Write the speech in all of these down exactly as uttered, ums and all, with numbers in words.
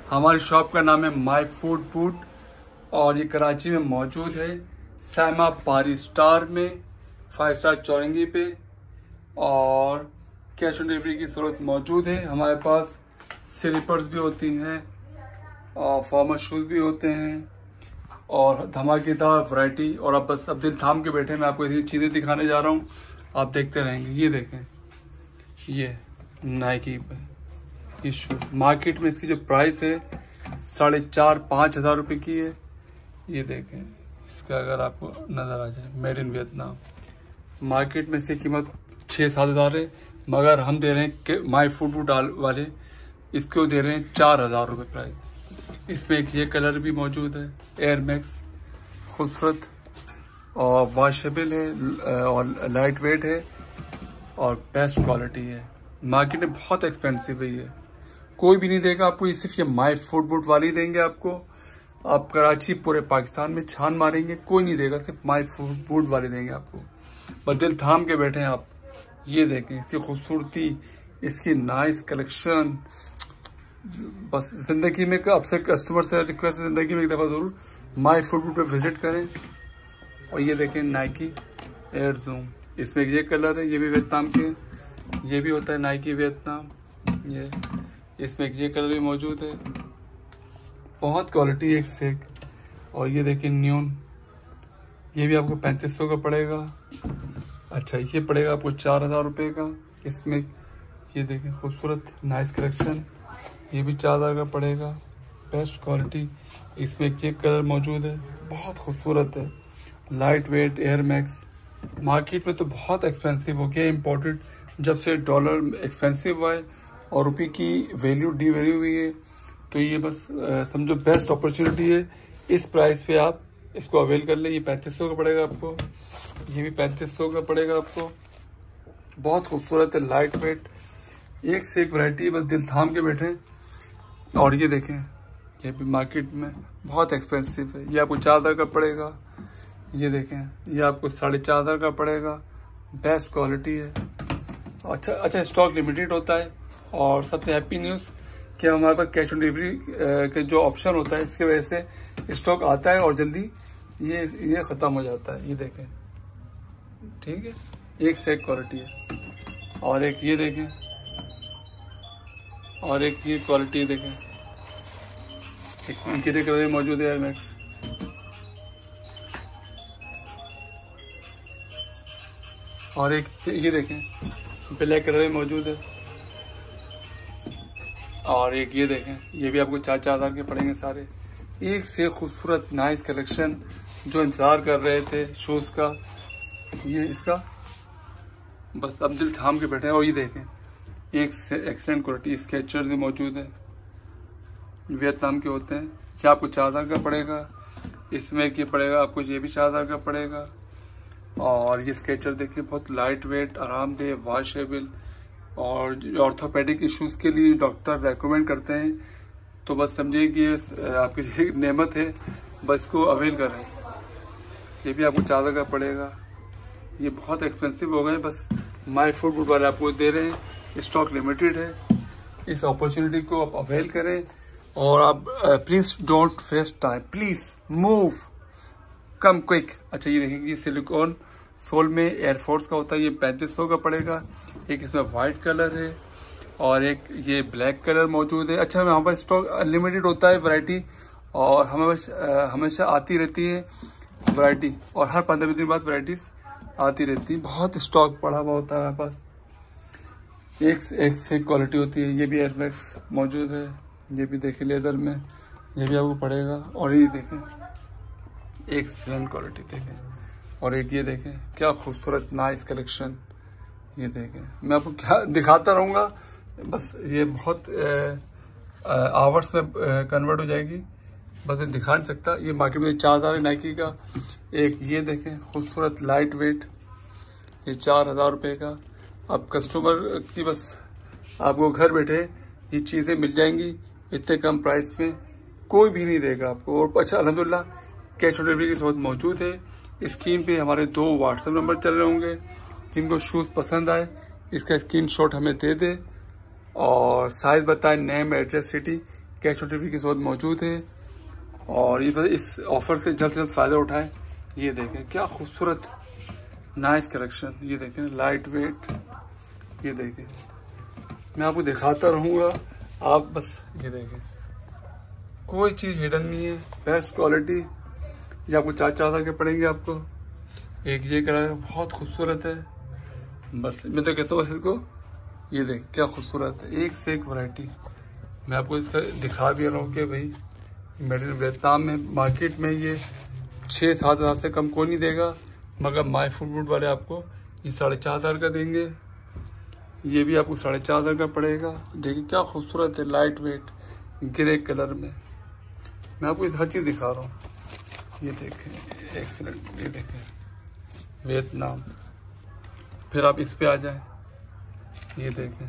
हमारी शॉप का नाम है माई फूड फूड और ये कराची में मौजूद है, सैमा पारी स्टार में, फाइव स्टार चौरंगी पे। और कैश ऑन डिलीवरी की सूरत मौजूद है। हमारे पास स्लीपर्स भी होती हैं और फॉर्मल शूज़ भी होते हैं और धमाकेदार वैरायटी। और अब बस अब दिल थाम के बैठे, मैं आपको ऐसी चीज़ें दिखाने जा रहा हूँ, आप देखते रहेंगे। ये देखें, ये नाइकी पे ये शूज़, मार्केट में इसकी जो प्राइस है साढ़े चार पाँच हज़ार रुपये की है। ये देखें, इसका अगर आपको नज़र आ जाए, मेड इन वियतनाम। मार्केट में इसकी कीमत छः सात हज़ार है, मगर हम दे रहे हैं कि माई फूड फूड वाले इसको दे रहे हैं चार हज़ार रुपये प्राइस। इसमें एक ये कलर भी मौजूद है, एयर मैक्स, खूबसूरत और वॉशेबल है और लाइट वेट है और बेस्ट क्वालिटी है। मार्केट में बहुत एक्सपेंसिव है, ये कोई भी नहीं देगा आपको, ये सिर्फ ये माई फूड फूड वाले ही देंगे आपको। आप कराची पूरे पाकिस्तान में छान मारेंगे, कोई नहीं देगा, सिर्फ माई फूड फूड वाले देंगे आपको। बस दिल थाम के बैठे हैं आप। ये देखें इसकी खूबसूरती, इसकी नाइस कलेक्शन। बस जिंदगी में आपसे कस्टमर से रिक्वेस्ट है, जिंदगी में एक दफ़ा ज़रूर माई फूड फूड पे विजिट करें। और ये देखें नाइकी एयर जूम, इसमें ये कलर है, ये भी वियतनाम के, ये भी होता है नाइकी वियतनाम। ये इसमें ये कलर भी मौजूद है, बहुत क्वालिटी एक से एक। और ये देखिए न्यून, ये भी आपको पैंतीस सौ का पड़ेगा। अच्छा, ये पड़ेगा आपको चार हज़ार रुपये का। इसमें ये देखें खूबसूरत नाइस कलेक्शन, ये भी चार हज़ार का पड़ेगा, बेस्ट क्वालिटी। इसमें एक ये कलर मौजूद है, बहुत खूबसूरत है, light weight Air Max. Market में तो बहुत एक्सपेंसिव हो गया, इम्पोर्टेड जब से डॉलर एक्सपेंसिव हुआ है और रुपये की वैल्यू डी वैल्यू हुई है, तो ये बस समझो बेस्ट अपॉर्चुनिटी है। इस प्राइस पे आप इसको अवेल कर ले। ये पैंतीस सौ का पड़ेगा आपको, ये भी पैंतीस सौ का पड़ेगा आपको। बहुत खूबसूरत है, लाइट वेट, एक से एक वैरायटी, बस दिल थाम के बैठे। और ये देखें, ये भी मार्केट में बहुत एक्सपेंसिव है, ये आपको चार हज़ार का पड़ेगा। ये देखें, ये आपको साढ़े चार हज़ार का पड़ेगा, बेस्ट क्वालिटी है। अच्छा अच्छा स्टॉक लिमिटेड होता है। और सबसे हैप्पी न्यूज़ कि हमारे पास कैश ऑन डिलीवरी के जो ऑप्शन होता है, इसकी वजह से स्टॉक आता है और जल्दी ये ये ख़त्म हो जाता है। ये देखें, ठीक है, एक से एक क्वालिटी है। और एक ये देखें, और एक ये क्वालिटी देखें, एक इनके कलर मौजूद है एयर मैक्स। और एक ये देखें, ब्लैक कलर में मौजूद है। और एक ये देखें, ये भी आपको चार चार हज़ार के पड़ेंगे सारे। एक से खूबसूरत नाइस कलेक्शन, जो इंतज़ार कर रहे थे शूज़ का, ये इसका बस अब दिल थाम के बैठे हैं। और ये देखें, एक से एक्सेलेंट क्वालिटी स्केचर्स भी मौजूद है, वियतनाम के होते हैं। ये आपको चार हज़ार का पड़ेगा। इसमें ये पड़ेगा आपको, ये भी चार हज़ार का पड़ेगा। और ये स्केचर देखिए, बहुत लाइट वेट, आरामदेह, वॉशेबल और ऑर्थोपेडिक इश्यूज़ के लिए डॉक्टर रेकमेंड करते हैं। तो बस समझिए कि ये आपकी नेमत है, बस इसको अवेल करें। ये भी आपको चार हज़ार का पड़ेगा। ये बहुत एक्सपेंसिव हो गए, बस माई फूड फूड वाले आपको दे रहे हैं, स्टॉक लिमिटेड है। इस अपॉर्चुनिटी को आप अवेल करें और आप please don't waste time, please move, come quick. अच्छा, ये देखिए, ये सिलिकॉन सोल में एयरफोर्स का होता है, ये पैंतीस सौ का पड़ेगा। एक इसमें वाइट कलर है और एक ये ब्लैक कलर मौजूद है। अच्छा, हमारे पास स्टॉक अनलिमिटेड होता है वैरायटी, और हमें हमेशा आती रहती है वैरायटी, और हर पंद्रह दिन बाद वैराइटीज आती रहती है। बहुत स्टॉक पड़ा हुआ होता है हमारे पास, एक से एक से क्वालिटी होती है। ये भी एयर मैक्स मौजूद है, ये भी देखें लेदर में, ये भी आपको पड़ेगा। और ये देखें, एक सेवन क्वालिटी देखें। और एक ये देखें, क्या खूबसूरत नाइस कलेक्शन। ये देखें, मैं आपको क्या दिखाता रहूँगा, बस ये बहुत आवर्स में कन्वर्ट हो जाएगी, बस मैं दिखा नहीं सकता। ये मार्केट में चार हज़ार नाइकी का। एक ये देखें, खूबसूरत लाइट वेट, ये चार हज़ार रुपये का। अब कस्टमर की बस आपको घर बैठे ये चीज़ें मिल जाएंगी इतने कम प्राइस में, कोई भी नहीं देगा आपको। और अच्छा, अल्हम्दुलिल्लाह कैश ऑन डिलीवरी की सहूलत मौजूद है। स्क्रीन पे हमारे दो व्हाट्सएप नंबर चल रहे होंगे, जिनको शूज़ पसंद आए इसका स्क्रीनशॉट हमें दे दे और साइज़ बताएं, name, address, city, cash on delivery के साथ मौजूद है। और ये बस इस ऑफर से जल्द से जल्द फ़ायदा उठाएं। ये देखें क्या खूबसूरत नाइस कलेक्शन, ये देखें लाइट वेट, ये देखें मैं आपको दिखाता रहूँगा, आप बस ये देखें कोई चीज़ हिडन नहीं है, बेस्ट क्वालिटी। ये आपको चार चार हज़ार के पड़ेंगे आपको। एक ये कलर बहुत खूबसूरत है, बस मैं तो कहता हूँ इसको, ये देख क्या खूबसूरत है, एक से एक वैरायटी। मैं आपको इसका दिखा भी रहा हूँ कि भाई मेड इन वियतनाम में मार्केट में ये छः सात हज़ार से कम कोई नहीं देगा, मगर माई फूड फूड वाले आपको ये साढ़े चार हज़ार का देंगे। ये भी आपको साढ़े चार हज़ार का पड़ेगा। देखिए क्या खूबसूरत है, लाइट वेट ग्रे कलर में। मैं आपको इस हर चीज़ दिखा रहा हूँ। ये देखें एक्सीलेंट, ये देखें वियतनाम। फिर आप इस पे आ जाएं, ये देखें,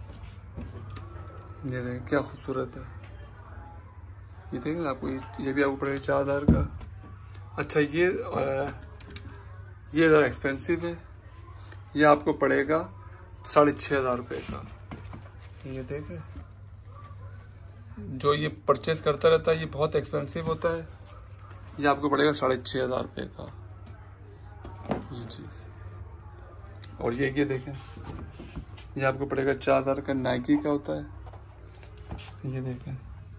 ये देखें क्या खूबसूरत है। ये देखें आपको ये भी आपको पड़ेगा चार हज़ार का। अच्छा ये आ, ये ज़रा एक्सपेंसिव है, ये आपको पड़ेगा साढ़े छः हज़ार रुपये का। ये देखें जो ये परचेज करता रहता है ये बहुत एक्सपेंसिव होता है, ये आपको पड़ेगा साढ़े छः हज़ार रुपये का ये चीज़। और ये ये देखें ये आपको पड़ेगा चार हज़ार का, नाइकी का होता है, ये देखें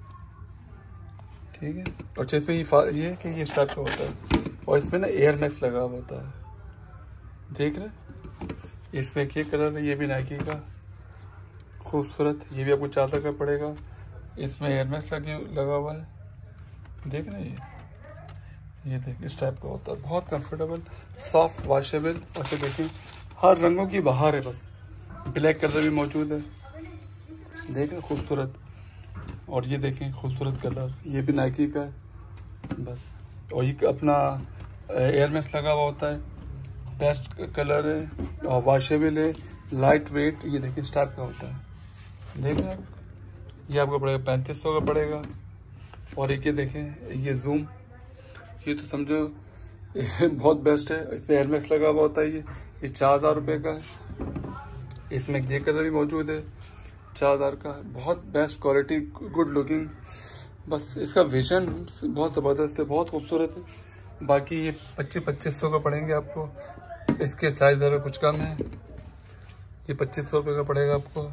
ठीक है। और चीज़ पे ये ये कि ये स्टार्ट का होता है, और इसमें ना एयर मैक्स लगा हुआ होता है, देख रहे इसमें ये कलर है, ये भी नाइकी का खूबसूरत, ये भी आपको चार हज़ार का पड़ेगा। इसमें एयर मैक्स लगे लगा हुआ है, देख रहे हैं ये ये देख इस टाइप का होता है, बहुत कंफर्टेबल सॉफ्ट वॉशेबल। और से देखिए हर रंगों की बहार है, बस ब्लैक कलर भी मौजूद है, देखें खूबसूरत। और ये देखें खूबसूरत कलर, ये भी नाइकी का है बस। और ये अपना एयर मैक्स लगा हुआ होता है, बेस्ट कलर है और वॉशेबल है, लाइट वेट। ये देखिए इस टाइप का होता है, देख रहे हैं ये आपको पड़ेगा पैंतीस सौ का पड़ेगा। और एक ये देखें ये जूम, ये तो समझो बहुत बेस्ट है, इसमें एयर मैक्स लगा हुआ होता है, ये ये चार हज़ार रुपये का है। इसमें ये कलर भी मौजूद है चार हज़ार का, बहुत बेस्ट क्वालिटी, गुड लुकिंग। बस इसका विजन बहुत ज़बरदस्त है, बहुत खूबसूरत है। बाकी ये पच्चीस पच्चीस सौ का पड़ेंगे आपको। इसके साइज़ ज़रा कुछ कम है, ये पच्चीस सौ रुपये का पड़ेगा आपको।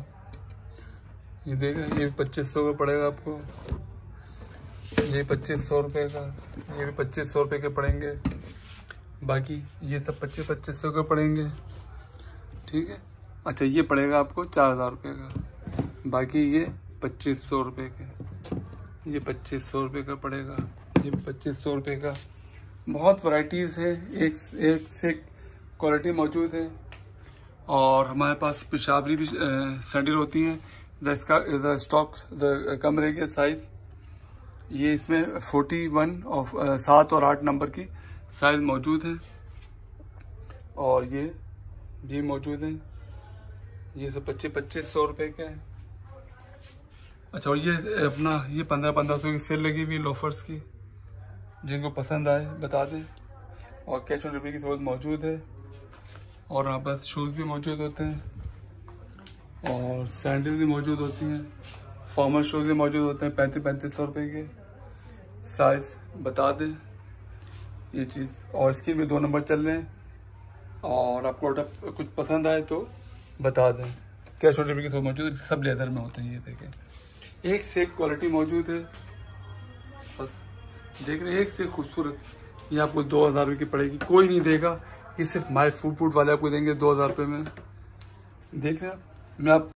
ये देख रहे ये भी पच्चीस सौ का पड़ेगा आपको, ये पच्चीस सौ रुपये का, ये भी पच्चीस सौ रुपये के पड़ेंगे। बाकी ये सब पच्चीस पच्चीस सौ के पड़ेंगे, ठीक है। अच्छा ये पड़ेगा आपको चार हज़ार रुपये का। बाकी ये पच्चीस सौ रुपये के, ये पच्चीस सौ रुपये का पड़ेगा, ये पच्चीस सौ रुपये का। बहुत वैरायटीज़ है, एक एक से क्वालिटी मौजूद है। और हमारे पास पेशावरी भी सैंडल होती हैं, इसका द स्टॉक द कमरे के साइज़ ये इसमें फोर्टी वन और सात और आठ नंबर की साइज़ मौजूद है। और ये भी मौजूद है, ये सब पच्चीस पच्चीस सौ रुपये के हैं। अच्छा और ये अपना ये पंद्रह पंद्रह सौ की सेल लगी हुई लोफर्स की, जिनको पसंद आए बता दें। और कैश ऑन डिलीवरी की सहूलत मौजूद है। और यहाँ पर शूज़ भी मौजूद होते हैं, और सैंडल भी मौजूद होती हैं, फॉर्मल शूज़ भी मौजूद होते हैं पैंतीस पैंतीस सौ रुपये के। साइज़ बता दें ये चीज़। और इसके भी दो नंबर चल रहे हैं, और आपको ऑर्डर कुछ पसंद आए तो बता दें। कैश ऑन डिलीवरी के साथ मौजूद, सब लेदर में होते हैं। ये देखें एक से एक क्वालिटी मौजूद है, बस देख रहे हैं एक से खूबसूरत। ये आपको दो हज़ार रुपये की पड़ेगी, कोई नहीं देगा, ये सिर्फ माई फूड फूड वाले आपको देंगे दो हज़ार रुपये में। देख रहे हैं मैं आप